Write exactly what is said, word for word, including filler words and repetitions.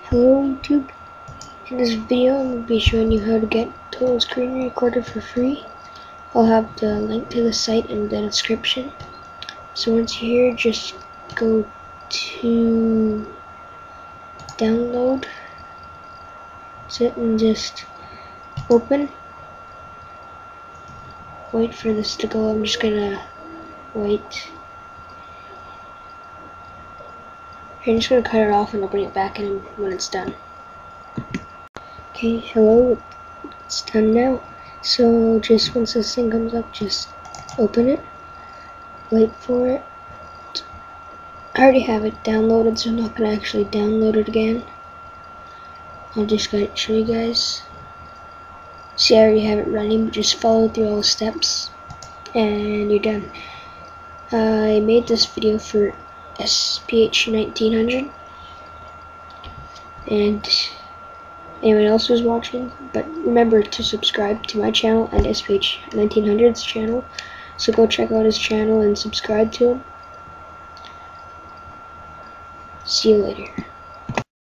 Hello YouTube, in this video I'm going to be showing you how to get Total Screen Recorder for free. I'll have the link to the site in the description. So once you're here, just go to download, sit and just open. Wait for this to go. I'm just gonna wait. I'm just gonna cut it off and I'll bring it back in when it's done. Okay, hello, it's done now. So just once this thing comes up, just open it, wait for it. I already have it downloaded, so I'm not gonna actually download it again. I'll just go show you guys. See, I already have it running, but just follow through all the steps and you're done. I made this video for S P H nineteen hundred and anyone else who's watching, but remember to subscribe to my channel and S P H nineteen hundred's channel, so go check out his channel and subscribe to him. See you later.